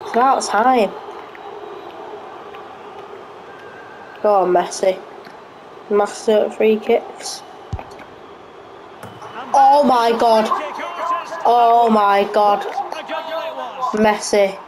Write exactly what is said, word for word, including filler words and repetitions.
It's about time. Go on, Messi. Master at free kicks. Oh my god. Oh my god. Messi.